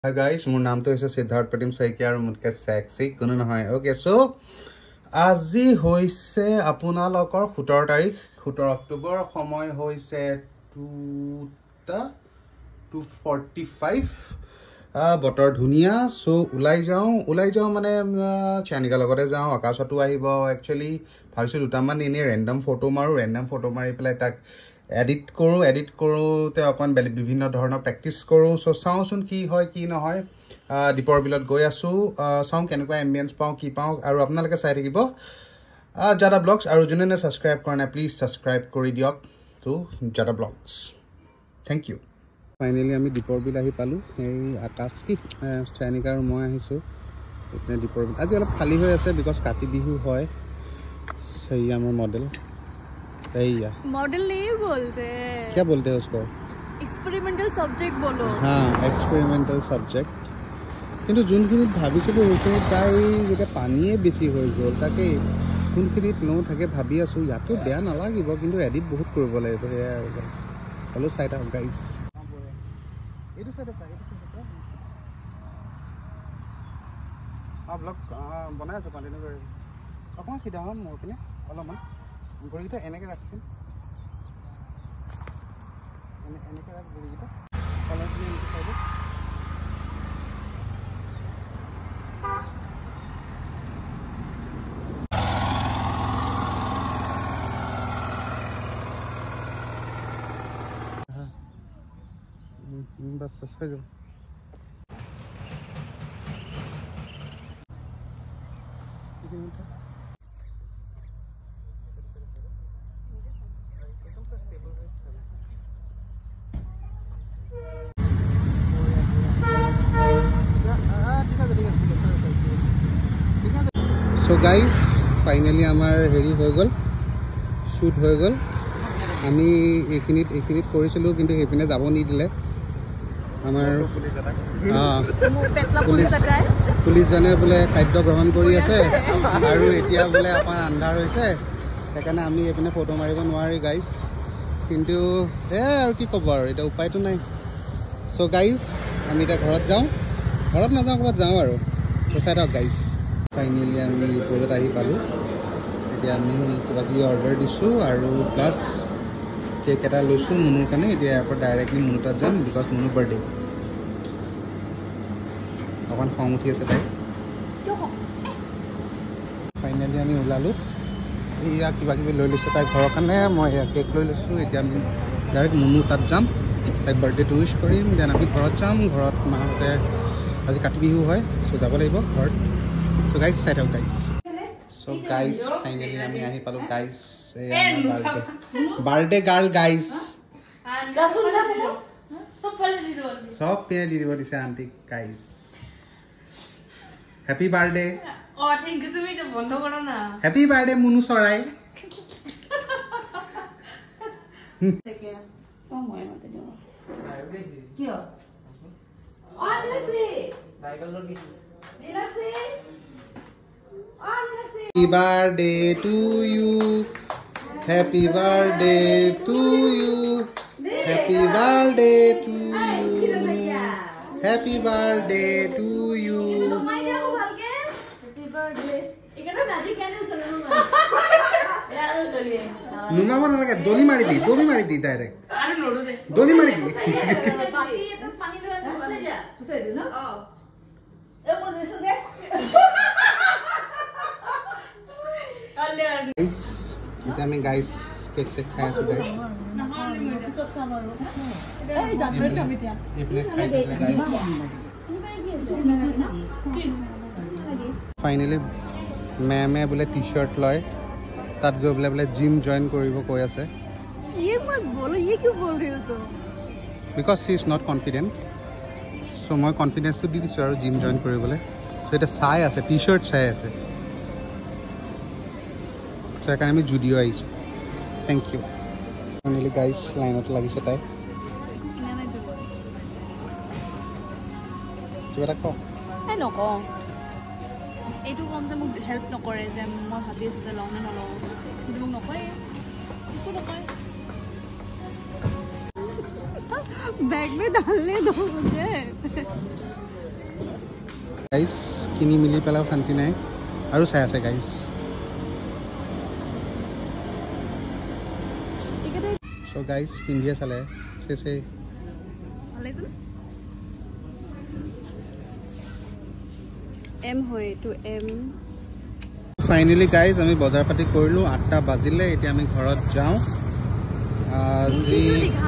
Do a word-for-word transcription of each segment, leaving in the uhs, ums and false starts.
Hi guys, মোৰ নামটো হৈছে সিদ্ধাৰ্থ প্ৰতিম শইকীয়া আৰু মুটকে সেক্সি কোনো নহয়। ওকে সো আজি হৈছে আপোনালোকৰ সোতৰ তাৰিখ সোতৰ অক্টোবৰ সময় হৈছে দুটা ফৰ্টি ফাইভ বতৰ ধুনিয়া সো উলাই যাওঁ উলাই যাওঁ মানে চানিকা লগতে যাওঁ আকাশতো আহিব একচুয়ালি ভাবিছো দুটামান এনে ৰেন্ডম ফটো মাৰো ৰেন্ডম ফটো মাৰি পেলাই তাক এডিট কৰো এডিট কৰোতে অকন বিভিন্ন ধৰণৰ প্ৰেক্টিস কৰো সো চাওচোন কি হয় কি নহয় দীপৰ বিলত গৈ আছো চাও কেনেকুৱা এম্বিয়েন্স পাও কি পাও আৰু আপোনালোকে চাই থাকিব জাদা ব্লগছ আৰু যোনে সাবস্ক্ৰাইব কৰা নাই প্লিজ সাবস্ক্ৰাইব কৰি দিয়ক টু জাদা ব্লগছ থ্যাংক ইউ ফাইনালি আমি দীপৰ বিল আহি পালো এই আকাশ কি চানিকা আৰু মই আহিছো এনে দীপৰ বিল আজি অলপ খালি হৈ আছে বিকজ কাতি বিহু হয় सही है मैं मॉडल सही है मॉडल नहीं बोलते क्या बोलते हैं उसको एक्सपेरिमेंटल सब्जेक्ट बोलो हाँ एक्सपेरिमेंटल सब्जेक्ट কিন্তু যোনখিনি ভাবিছিলো সেইখিনি তাই যেটা পানীয়ে বেছি হৈ গ'ল তাকে কোনখিনিত লওঁ থাকে ভাবি আছো ইয়াতো বেয়া নালাগিব কিন্তু এডিট বহুত কৰিব লাগিব হে আৰু গাইস হলো চাইড আউট গাইস এইটো চাইড আছে এইটো চাইড আ ব্লগ বনাই আছো কন্টিনিউ কৰি অকমান সিধা হম মোৰ পিনে অলপমান ভৰিটা এনেকে ৰাখিম এনে এনেকে ৰাখ ভৰিটা অলপমান এনেকে চাইডে बस बस हो गया सो गाइस फाइनली आमार हेरी हो गल शूट हो गल आमी एखिनित एखिनित কৰিছিলো কিন্তু হেপিনে যাব নি দিলে আমাৰ পুলিচ পুলিচ জনে বলে খাদ্য গ্ৰহণ কৰি আছে আৰু এতিয়া বলে আপন আন্ধাৰ হৈছে সেইকাৰণে আমি হেপিনে ফটো মাৰিব নোৱাৰি গাইস কিন্তু এ আৰু কি কব আৰু এটা উপায়টো নাই সো গাইস আমি এটা ঘৰত যাওঁ ঘৰত না যাওঁ ক'ত যাওঁ আৰু তো চাই থাকক গাইস ফাইনালি আমি ৰিপৰ্টত আহি পালো এতিয়া আমি কিবা কিবি অৰ্ডাৰ দিছো আৰু প্লাছ কেক এটা লৈছো মুনুৰ কাৰণে এতিয়া ইয়াৰ পৰা ডাইৰেক্টলি মুনুৰ তাত যাম বিকজ মুনুৰ বাৰ্থডে অকণ খং উঠি আছে তাই ফাইনালি আমি ওলালো এয়া কিবা কিবি লৈ লৈছো তাই ঘৰৰ কাৰণে মই কেক লৈ লৈছো এতিয়া আমি ডাইৰেক্ট মুনুৰ তাত যাম তাইক বাৰ্থডেটো উইচ কৰিম দেন আমি ঘৰত যাম ঘৰত মাহঁতে আজি কাতি বিহু হয় চ' যাব লাগিব ঘৰত চ' গাইজ চাই থাকক গাইজ চ' গাইজ ফাইনেলি আমি আহি পালোঁ গাইজ বাৰ্থডে গাৰ্ল গাইজ চব পিনে দি দিব দিছে আণ্টিক guys happy birthday happy birthday মুনু চৰাই Happy birthday to you. Happy birthday to you. Happy birthday to you. Happy birthday to you. নুমা বনা লাগে দলি মারি দি দলি মারি দি ডাইরেক্ট আরে নড়ো দে দলি মারি দি বাকি এটা পানি লয় বসে যা বসে দি না ও এ মন দিছে যে আলে গাইস এটা আমি গাইস কেক সে খাই আছো গাইস নহলে মই সব খামারো এই জানরে কমিটিয়া এপ্লে খাই দিলে গাইস ফাইনালি मैमे बोले टी शर्ट लय तक गई बोले बोले जिम जॉइन करिवो কৈ আছে ये मत बोलो ये क्यों बोल रही हो तुम because she is not confident so মই কনফিডেন্স তো দি দিছো আৰু জিম জয়েন কৰিবলে সো এটা চাই আছে টি শার্ট চাই আছে সো একাৰণে আমি জুডিও আইছো থ্যাংক ইউ ফাইনালি গাইস লাইনত লাগিছে তাই কিবা এটা কও এই নকও এইটো কম যে মোক হেল্প নকৰে যে মই ভাবি আছো যে লওঁ নে নলওঁ কিন্তু মোক নকৰে একো নকৰে बैग में डालने दो मुझे। গাইজ কিনি মিলি পেলাও শান্তি নাই আৰু চাই আছে গাইজ সো গাইজ পিন্ধিয়ে চালে চেছে এম হয় এইটো এম ফাইনেলি গাইজ আমি বজাৰ পাতি কৰিলোঁ আঠটা বাজিলে এতিয়া আমি ঘৰত যাওঁ আজি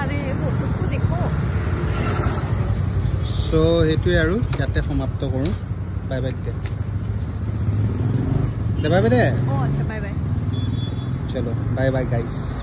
চ' সেইটোৱে আৰু ইয়াতে সমাপ্ত কৰোঁ বাই বাই দে দে বাই বাই দে অ আচ্ছা বাই বাই চলো বাই বাই গাইজ